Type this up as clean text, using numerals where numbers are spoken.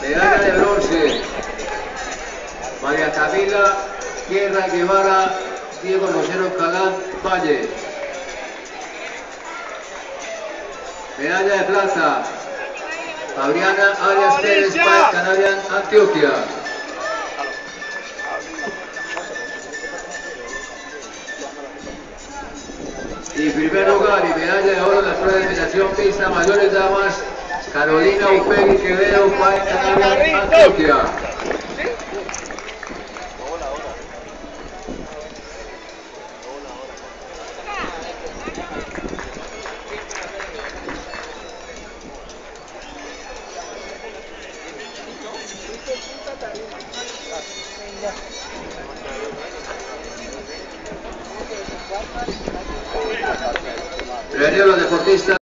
Medalla de bronce, María Camila Guerra Guevara, Diego Rosero Calán Valle. Medalla de plata, Fabriana Arias Pérez, País Canarian, Antioquia. Y primer lugar y medalla de oro en la prueba de eliminación mixta mayores damas, Carolina Upegui Quevedo, País Canarian, Antioquia. Premio a los deportistas.